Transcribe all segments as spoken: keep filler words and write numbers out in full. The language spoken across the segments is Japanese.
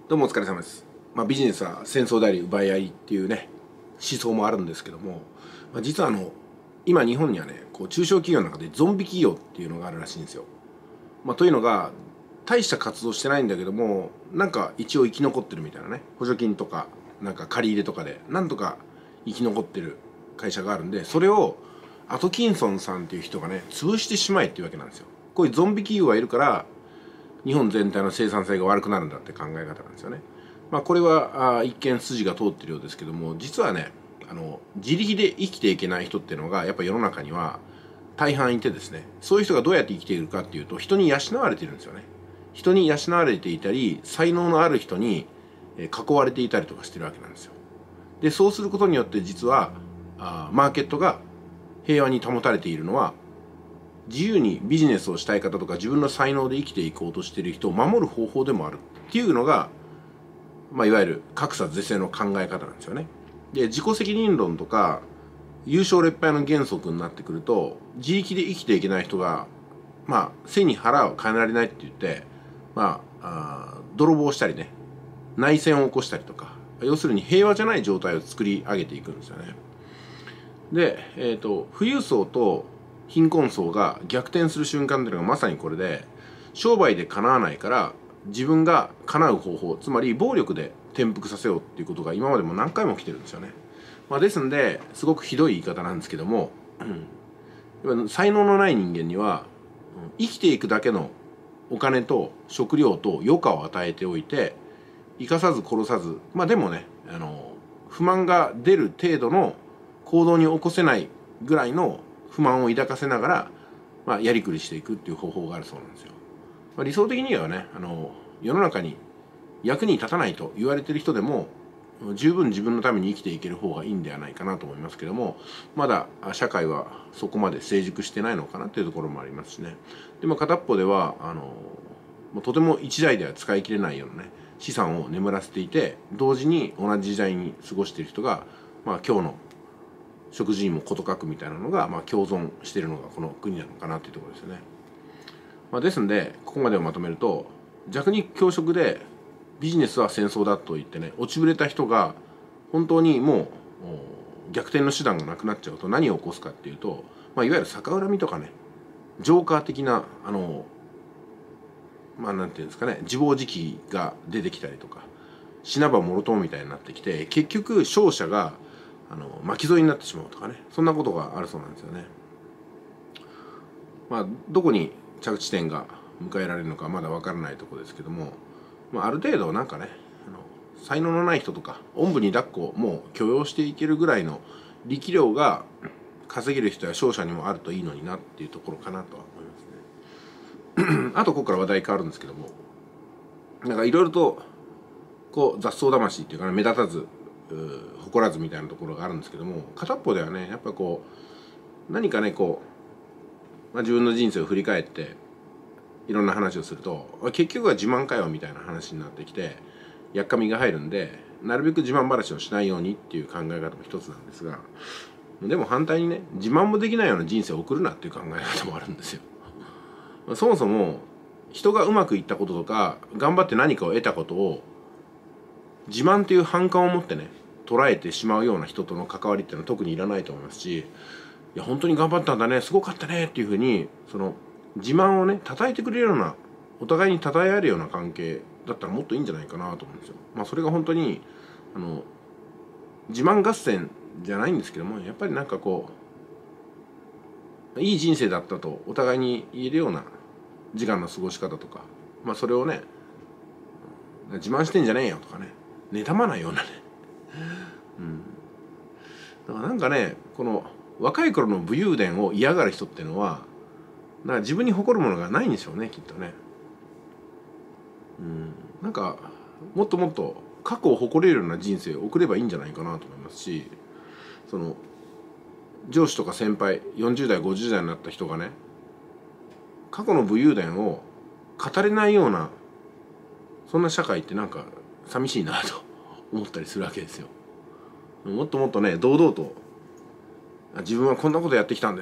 どうもお疲れ様です。まあ、ビジネスは戦争であり奪い合いっていうね思想もあるんですけども、まあ、実はあの今日本にはねこう中小企業の中でゾンビ企業っていうのがあるらしいんですよ。まあ、というのが大した活動してないんだけどもなんか一応生き残ってるみたいなね、補助金とかなんか借り入れとかでなんとか生き残ってる会社があるんで、それをアトキンソンさんっていう人がね潰してしまえっていうわけなんですよ。こういうゾンビ企業がいるから日本全体の生産性が悪くなるんだって考え方なんですよね。まあ、これはあ一見筋が通ってるようですけども、実はねあの自力で生きていけない人っていうのがやっぱ世の中には大半いてですね、そういう人がどうやって生きているかっていうと、人に養われているんですよね。人に養われていたり才能のある人に囲われていたりとかしてるわけなんですよ。でそうすることによって実はあマーケットが平和に保たれているのは、自由にビジネスをしたい方とか自分の才能で生きていこうとしている人を守る方法でもあるっていうのが、まあ、いわゆる格差是正の考え方なんですよね。で自己責任論とか優勝劣敗の原則になってくると、自力で生きていけない人がまあ背に腹を変えられないって言って、まあ、あ泥棒したりね、内戦を起こしたりとか、要するに平和じゃない状態を作り上げていくんですよね。で、えーと、富裕層と貧困層が逆転する瞬間っていうのがまさにこれで、商売で叶わないから自分が叶う方法、つまり暴力で転覆させようっていうことが今までも何回も来てるんですよね。まあ、ですんですごくひどい言い方なんですけども、うん、才能のない人間には生きていくだけのお金と食料と余暇を与えておいて、生かさず殺さず、まあでもねあの不満が出る程度の行動に起こせないぐらいの不満を抱かせながら、まあ、やりくりしていくっていう方法があるそうなんですよ。まあ、理想的にはねあの世の中に役に立たないと言われてる人でも十分自分のために生きていける方がいいんではないかなと思いますけども、まだ社会はそこまで成熟してないのかなっていうところもありますしね。でも片っぽではあのとても一代では使い切れないようなね資産を眠らせていて、同時に同じ時代に過ごしている人が、まあ、今日の食事にも事欠くみたいなのが、まあ、共存しているのがこの国なのかなというところですよね。まあ、ですんでここまでをまとめると、弱肉強食でビジネスは戦争だと言ってね落ちぶれた人が本当にもう逆転の手段がなくなっちゃうと何を起こすかっていうと、まあ、いわゆる逆恨みとかね、ジョーカー的なあのまあなんていうんですかね、自暴自棄が出てきたりとか、死なばもろともみたいになってきて、結局勝者があの巻き添えになってしまうとかね、そんなことがあるそうなんですよね。まあどこに着地点が迎えられるのかまだ分からないところですけども、まあ、ある程度なんかねあの才能のない人とかおんぶに抱っこもう許容していけるぐらいの力量が稼げる人や商社にもあるといいのになっていうところかなとは思いますね。あとここから話題変わるんですけども、なんかいろいろとこう雑草魂っていうかね、目立たず誇らずみたいなところがあるんですけども、片っぽではねやっぱこう何かねこう、まあ、自分の人生を振り返っていろんな話をすると結局は自慢かよみたいな話になってきてやっかみが入るんで、なるべく自慢話をしないようにっていう考え方も一つなんですが、でも反対にね自慢もできないような人生を送るなっていう考え方もあるんですよ。そもそも人がうまくいったこととか頑張って何かを得たことを自慢っていう反感を持ってね捉えてしまうような人との関わりっていうのは特にいらないと思いますし、いや本当に頑張ったんだね、すごかったねっていうふうにその自慢をね称えてくれるような、お互いに称え合えるような関係だったらもっといいんじゃないかなと思うんですよ。まあそれが本当にあの自慢合戦じゃないんですけども、やっぱりなんかこういい人生だったとお互いに言えるような時間の過ごし方とか、まあそれをね自慢してんじゃねえよとかね、妬まないようなね、うん、だからなんかねこの若い頃の武勇伝を嫌がる人っていうのはなんか自分に誇るものがないんでしょうねきっとね。うん、なんかもっともっと過去を誇れるような人生を送ればいいんじゃないかなと思いますし、その上司とか先輩よんじゅう代ごじゅう代になった人がね過去の武勇伝を語れないようなそんな社会ってなんか寂しいなと思ったりするわけですよ。もっともっとね堂々と自分はこんなことやってきたんです、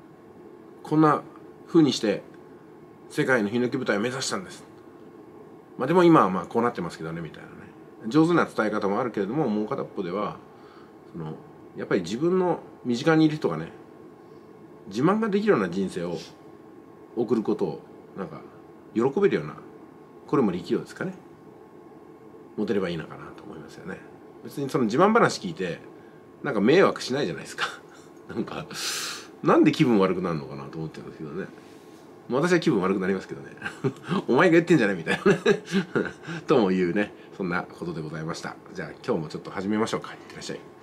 こんな風にして世界のヒノキ舞台を目指したんです、 まあでも今はまあこうなってますけどねみたいなね、上手な伝え方もあるけれども、もう片っぽではそのやっぱり自分の身近にいる人がね自慢ができるような人生を送ることをなんか喜べるような、これも力量ですかね、持てればいいのかなと思いますよね。別にその自慢話聞いてなんか迷惑しないじゃないですかなんかなんで気分悪くなるのかなと思ってるんですけどね。私は気分悪くなりますけどねお前が言ってんじゃないみたいなねともいうね、そんなことでございました。じゃあ今日もちょっと始めましょうか。いってらっしゃい。